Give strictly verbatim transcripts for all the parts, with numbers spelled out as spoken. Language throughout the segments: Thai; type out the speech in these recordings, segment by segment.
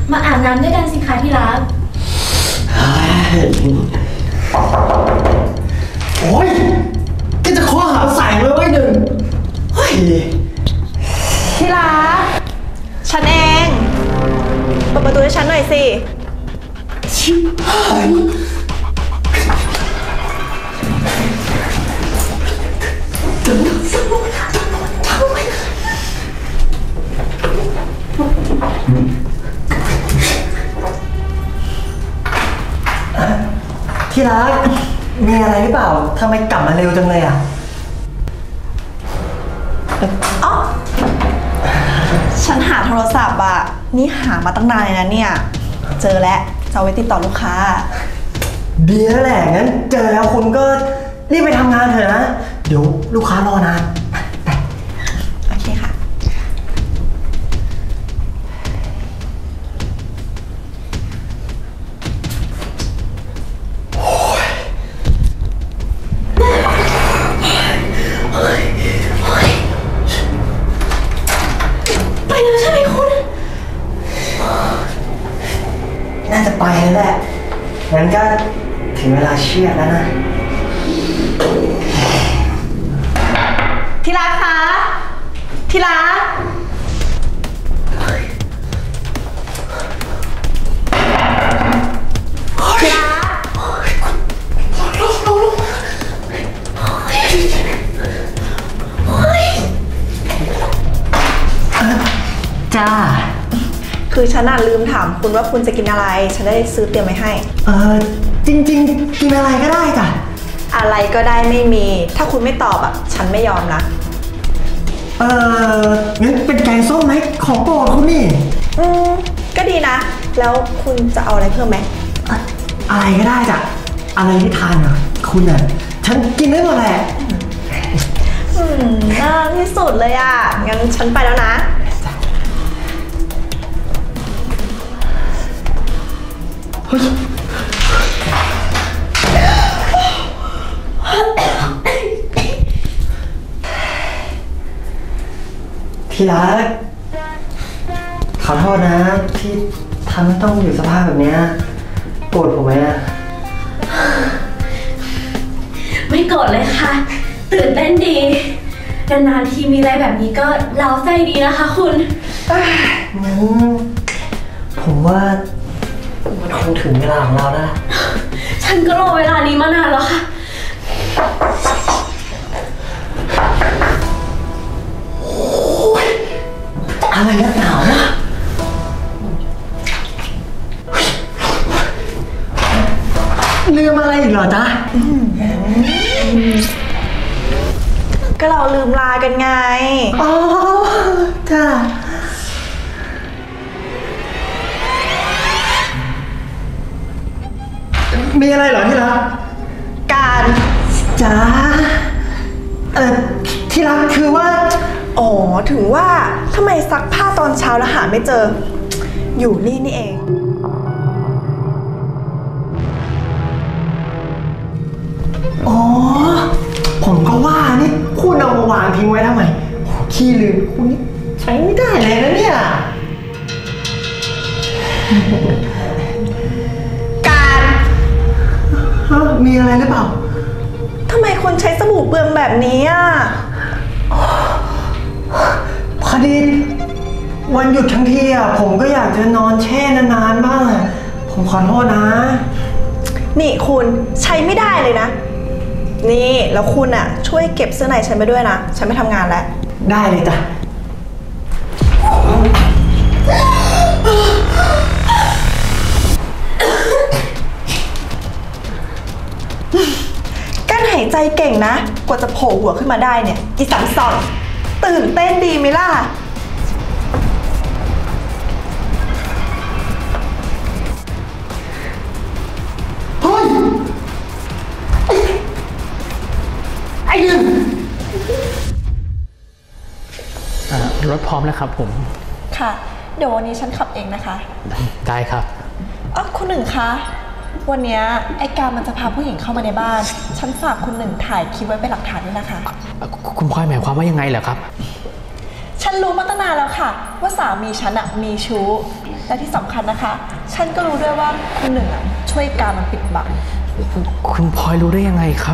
มาอาบน้ำด้วยกันสิคะที่รักโอ้ยแกจะข้อหาใส่เลยไว้หนึ่งเฮ้ยที่รักฉันเองเปิดประตูให้ฉันหน่อยสิชิบหายที่รักมีอะไรหรือเปล่าทำไมกลับมาเร็วจังเลยอ่ะอ๋อฉันหาโทรศัพท์อ่ะนี่หามาตั้งนานเลยนะเนี่ยเจอแล้วจะเอาไว้ติดต่อลูกค้าดีแล้วแหละงั้นเจอแล้วคุณก็รีบไปทำงานเถอะนะเดี๋ยวลูกค้ารอนานโอเคค่ะไปแล้วใช่ไหมคุณน่าจะไปแล้วแหละงั้นก็ถึงเวลาเชียร์แล้วนะที่รักคะที่รักที่รักจ้าคือฉันน่ะลืมถามคุณว่าคุณจะกินอะไรฉันได้ซื้อเตรียมไว้ให้เออจริงๆกินอะไรก็ได้จ้ะอะไรก็ได้ไม่มีถ้าคุณไม่ตอบอ่ะฉันไม่ยอมนะเอองั้นเป็นแกงส้มไหมของโปรดคุณนี่อืมก็ดีนะแล้วคุณจะเอาอะไรเพิ่มไหมอะไรก็ได้จ้ะอะไรที่ทานอ่ะคุณอ่ะฉันกินได้หมดแหละอืมน่าที่สุดเลยอ่ะงั้นฉันไปแล้วนะเฮ้ยที่รักขอโทษนะที่ทำให้ต้องอยู่สภาพแบบนี้โกรธผมไหมอะไม่โกรธเลยค่ะตื่นเต้นดีนานๆทีมีอะไรแบบนี้ก็เล้าใจดีนะคะคุณงั้นผมว่ามันคงถึงเวลาของเราแล้วฉันก็รอเวลานี้มานานแล้วค่ะอะไรนักหนาวนะลืมอะไรอีกเหรอจ๊ะก็เราลืมลากันไงอ๋อจ้ามีอะไรเหรอที่รักการจ้าเอ่อที่รักคือว่าอ๋อถึงว่าทำไมซักผ้าตอนเช้าแล้วหาไม่เจออยู่นี่นี่เองอ๋อผมก็ว่านี่คุณเอามาวางทิ้งไว้ทำไมขี้ลืมคุณใช้ไม่ได้เลยนะเนี่ยการมีอะไรหรือเปล่าทำไมคนใช้สบู่เปลืองแบบนี้อ่ะพอดีวันหยุดทั้งทีอ่ะผมก็อยากจะนอนแช่นานๆบ้างผมขอโทษนะนี่คุณใช้ไม่ได้เลยนะนี่แล้วคุณอ่ะช่วยเก็บเสื้อในฉันไปด้วยนะฉันไม่ทำงานแล้วได้เลยจ้ะกั้นหายใจเก่งนะกว่าจะโผล่หัวขึ้นมาได้เนี่ยอีสัมซอนตื่นเต้นดีไหมล่ะเฮ้ยไอ้หนึ่งรถพร้อมแล้วครับผมค่ะเดี๋ยววันนี้ฉันขับเองนะคะได้ครับอ๋อคุณหนึ่งคะวันนี้ไอ้การมันจะพาผู้หญิงเข้ามาในบ้านฉันฝากคุณหนึ่งถ่ายคลิปไว้เป็นหลักฐานด้วยนะคะคุณพลอยหมายความว่ายังไงเหรอครับฉันฉันรู้มาตั้งนานแล้วค่ะว่าสามีฉันอะมีชู้และที่สำคัญนะคะฉันก็รู้ด้วยว่าคุณหนึ่งอะช่วยการมันปิดบังคุณพลอยรู้ได้ยังไงครับ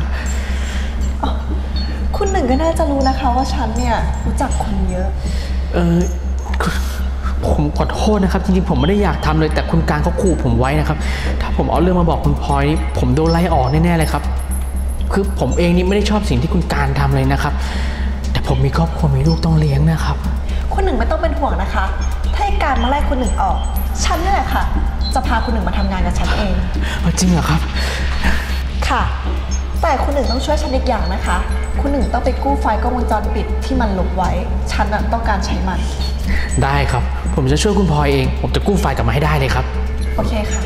คุณหนึ่งก็น่าจะรู้นะคะว่าฉันเนี่ยรู้จักคนเยอะเออผมขอโทษนะครับจริงๆผมไม่ได้อยากทำเลยแต่คุณการเขาขู่ผมไว้นะครับถ้าผมเอาเรื่องมาบอกคุณพลอยนี่ผมโดนไล่ออกแน่ๆเลยครับคือผมเองนี่ไม่ได้ชอบสิ่งที่คุณการทำเลยนะครับแต่ผมมีครอบครัวมีลูกต้องเลี้ยงนะครับคุณหนึ่งไม่ต้องเป็นห่วงนะคะถ้าการมาไล่คุณหนึ่งออกฉันนี่แหละค่ะจะพาคุณหนึ่งมาทำงานกับฉันเองจริงเหรอครับค่ะแต่คุณหนึ่งต้องช่วยฉันอีกอย่างนะคะคุณหนึ่งต้องไปกู้ไฟล์กล้องวงจรปิดที่มันลบไว้ฉันต้องการใช้มันได้ครับผมจะช่วยคุณพลอยเองผมจะกู้ไฟล์กลับมาให้ได้เลยครับโอเคค่ะ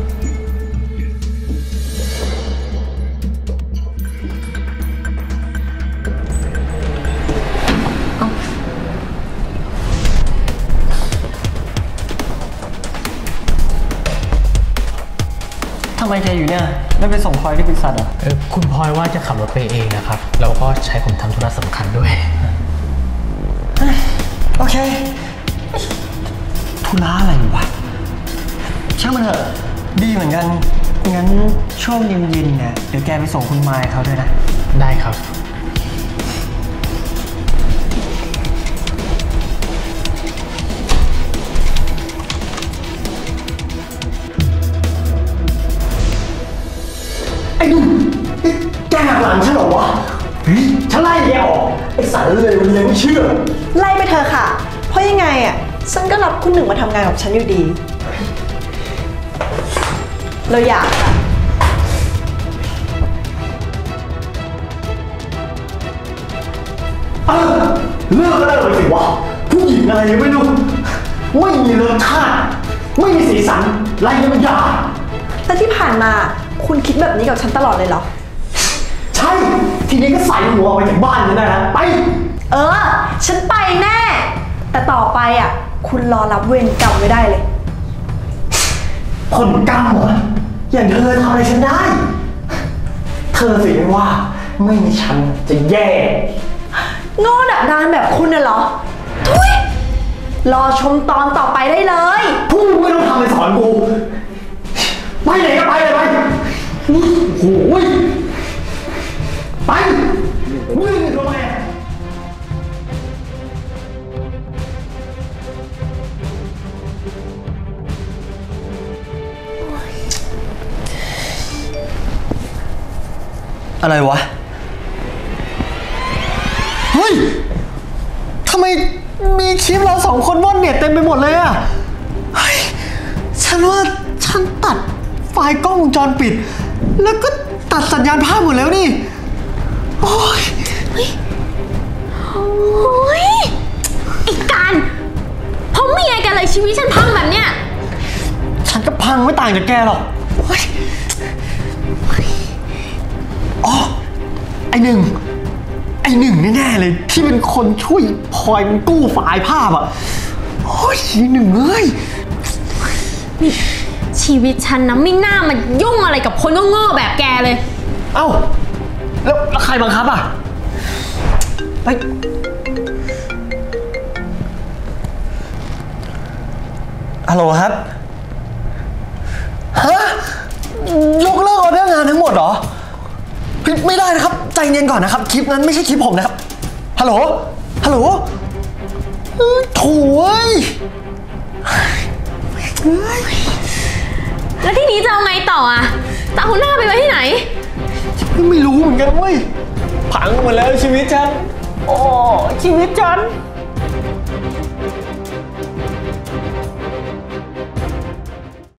ทำไมแกอยู่เนี่ยไม่ไปส่งพลอยที่บริษัทอ่ะเออคุณพลอยว่าจะขับรถไปเองนะครับแล้วก็ใช้ผมทำธุระสำคัญด้วยโอเคธุระอะไรวะช่างมันเถอะดีเหมือนกันงั้นช่วงเย็นๆเนี่ยเดี๋ยวแกไปส่งคุณมายเขาด้วยนะได้ครับไอ้หนุ่มแกหักหลังฉันเหรอวะฉันไล่แกออกไอ้สารเลยวันนี้ไม่เชื่อไล่ไปเธอค่ะเพราะยังไงอ่ะฉันก็รับคุณหนึ่งมาทำงานกับฉันอยู่ดีเราอยากค่ะเออเลิกก็เลิกไปสิวะผู้หญิงอะไรไม่รู้ไม่มีรสชาติไม่มีสีสันไล่ยังไม่อยากแต่ที่ผ่านมาคุณคิดแบบนี้กับฉันตลอดเลยเหรอใช่ทีนี้ก็ใส่หัวไปจากบ้านฉันได้แล้วไปเออฉันไปแน่แต่ต่อไปอ่ะคุณรอรับเวรกรรมไม่ได้เลยผลกรรมเหรออย่างเธอทำอะไรฉันได้เธอสิไม่ว่าไม่มีฉันจะแย่โง่ดับดานแบบคุณน่ะเหรอทุยรอชมตอนต่อไปได้เลยพูดไม่ต้องทำไปสอนกูไปไหนก็ไปเลยไปโอ้ยไปมึงทำไมอะไรวะเฮ้ยทำไมมีคลิปเราสองคนว่อนเน็ตเต็มไปหมดเลยอะเฮ้ยฉันว่าฉันตัดไฟล์กล้องวงจรปิดแล้วก็ตัดสัญญาณภาพหมดแล้วนี่โอ้ยเฮ้ยโอ้ยไอ้การเพราะเมียแกเลยชีวิตฉันพังแบบเนี้ยฉันก็พังไม่ต่างจากแกหรอกโอ้ยอ๋อไอหนึ่งไอหนึ่งแน่ๆเลยที่เป็นคนช่วยพลอยมันกู้ไฟล์ภาพอ่ะโอ้ยหนึ่งเอ้ยนี่ชีวิตฉันนะไม่น่ามายุ่งอะไรกับคนโง่ๆแบบแกเลยเอ้าแล้วใครบังคับอ่ะไปฮัลโหลครับฮะยกเลิกออเดอร์งานทั้งหมดเหรอไม่ได้นะครับใจเย็นก่อนนะครับคลิปนั้นไม่ใช่คลิปผมนะครับฮัลโหลฮัลโหลโถ่แล้วที่นี้จะเอาไงต่ออ่ะจะเอาหน้าไปไว้ที่ไหนไม่รู้เหมือนกันเว้ยพังหมดแล้วชีวิตฉันโอ้ชีวิตฉัน